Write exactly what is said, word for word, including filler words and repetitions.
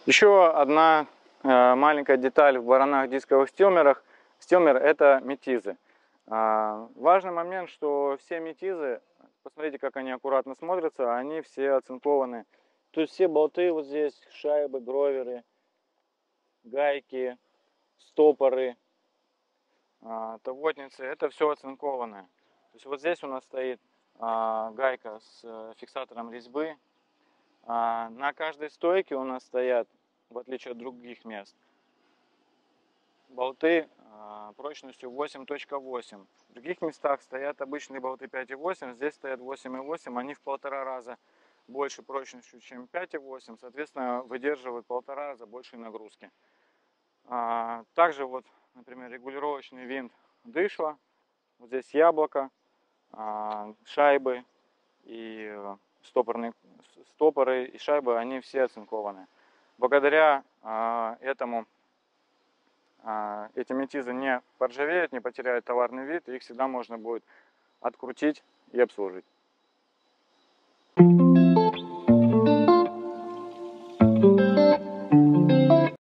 Еще одна э, маленькая деталь в баранах дисковых стемерах. Стемер — это метизы. А, важный момент, что все метизы, посмотрите, как они аккуратно смотрятся, они все оцинкованы. То есть все болты вот здесь, шайбы, гроверы, гайки, стопоры, а, тавотницы, это все оцинкованное. То есть вот здесь у нас стоит а, гайка с а, фиксатором резьбы. А, на каждой стойке у нас стоят, в отличие от других мест, болты а, прочностью восемь точка восемь. В других местах стоят обычные болты пять и восемь, здесь стоят восемь и восемь, они в полтора раза больше прочностью, чем пять и восемь, соответственно, выдерживают полтора раза большей нагрузки. А, также вот, например, регулировочный винт дышла, вот здесь яблоко, а, шайбы и стопорные, стопоры и шайбы, они все оцинкованы. Благодаря а, этому а, эти метизы не поржавеют, не потеряют товарный вид, и их всегда можно будет открутить и обслужить.